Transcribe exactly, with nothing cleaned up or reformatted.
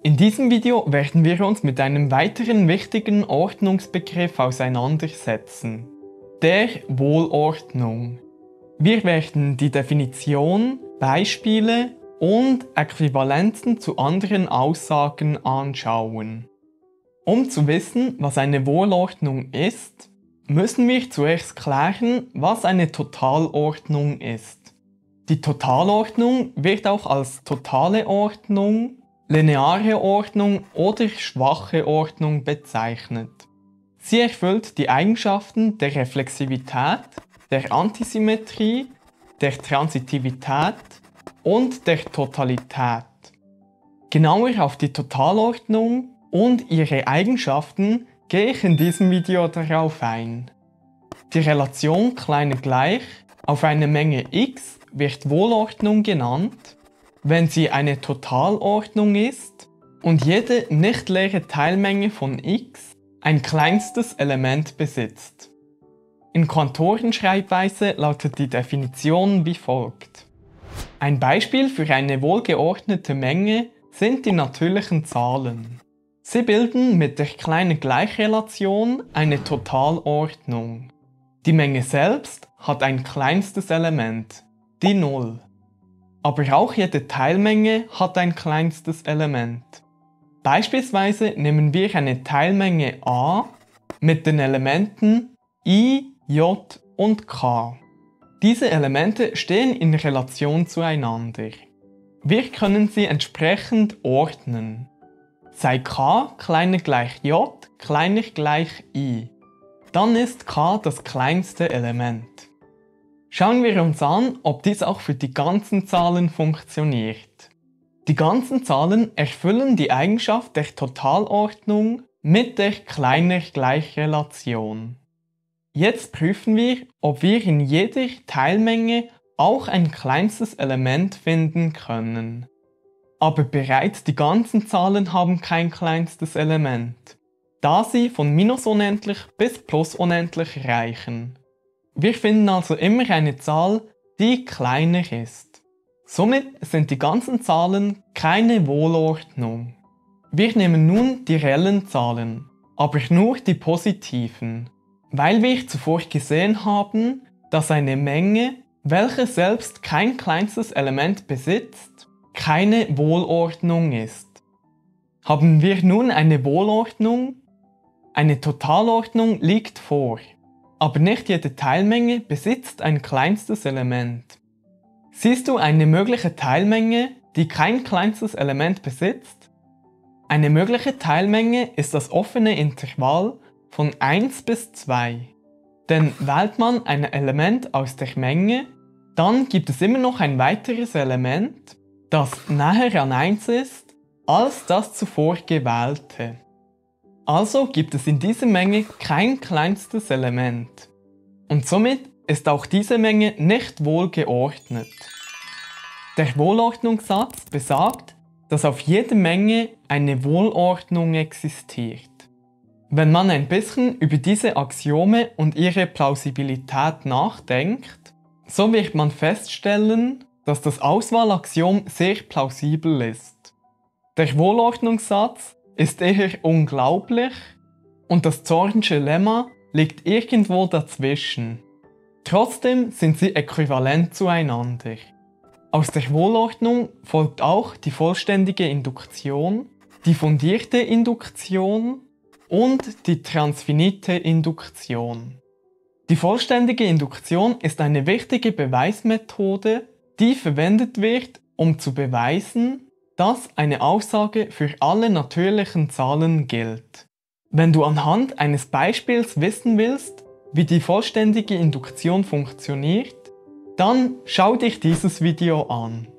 In diesem Video werden wir uns mit einem weiteren wichtigen Ordnungsbegriff auseinandersetzen, der Wohlordnung. Wir werden die Definition, Beispiele und Äquivalenzen zu anderen Aussagen anschauen. Um zu wissen, was eine Wohlordnung ist, müssen wir zuerst klären, was eine Totalordnung ist. Die Totalordnung wird auch als totale Ordnung, lineare Ordnung oder schwache Ordnung bezeichnet. Sie erfüllt die Eigenschaften der Reflexivität, der Antisymmetrie, der Transitivität und der Totalität. Genauer auf die Totalordnung und ihre Eigenschaften gehe ich in diesem Video darauf ein. Die Relation kleiner gleich auf eine Menge x wird Wohlordnung genannt, wenn sie eine Totalordnung ist und jede nicht leere Teilmenge von x ein kleinstes Element besitzt. In Quantorenschreibweise lautet die Definition wie folgt. Ein Beispiel für eine wohlgeordnete Menge sind die natürlichen Zahlen. Sie bilden mit der kleinen Gleichrelation eine Totalordnung. Die Menge selbst hat ein kleinstes Element, die Null. Aber auch jede Teilmenge hat ein kleinstes Element. Beispielsweise nehmen wir eine Teilmenge A mit den Elementen I, J und K. Diese Elemente stehen in Relation zueinander. Wir können sie entsprechend ordnen. Sei K kleiner gleich J kleiner gleich I, dann ist K das kleinste Element. Schauen wir uns an, ob dies auch für die ganzen Zahlen funktioniert. Die ganzen Zahlen erfüllen die Eigenschaft der Totalordnung mit der kleiner Gleichrelation. Jetzt prüfen wir, ob wir in jeder Teilmenge auch ein kleinstes Element finden können. Aber bereits die ganzen Zahlen haben kein kleinstes Element, da sie von minus unendlich bis plus unendlich reichen. Wir finden also immer eine Zahl, die kleiner ist. Somit sind die ganzen Zahlen keine Wohlordnung. Wir nehmen nun die reellen Zahlen, aber nur die positiven, weil wir zuvor gesehen haben, dass eine Menge, welche selbst kein kleinstes Element besitzt, keine Wohlordnung ist. Haben wir nun eine Wohlordnung? Eine Totalordnung liegt vor, aber nicht jede Teilmenge besitzt ein kleinstes Element. Siehst du eine mögliche Teilmenge, die kein kleinstes Element besitzt? Eine mögliche Teilmenge ist das offene Intervall von eins bis zwei. Denn wählt man ein Element aus der Menge, dann gibt es immer noch ein weiteres Element, das näher an eins ist, als das zuvor gewählte. Also gibt es in dieser Menge kein kleinstes Element. Und somit ist auch diese Menge nicht wohlgeordnet. Der Wohlordnungssatz besagt, dass auf jeder Menge eine Wohlordnung existiert. Wenn man ein bisschen über diese Axiome und ihre Plausibilität nachdenkt, so wird man feststellen, dass das Auswahlaxiom sehr plausibel ist. Der Wohlordnungssatz ist eher unglaublich und das Zornsche Lemma liegt irgendwo dazwischen. Trotzdem sind sie äquivalent zueinander. Aus der Wohlordnung folgt auch die vollständige Induktion, die fundierte Induktion und die transfinite Induktion. Die vollständige Induktion ist eine wichtige Beweismethode, die verwendet wird, um zu beweisen, dass eine Aussage für alle natürlichen Zahlen gilt. Wenn du anhand eines Beispiels wissen willst, wie die vollständige Induktion funktioniert, dann schau dich dieses Video an.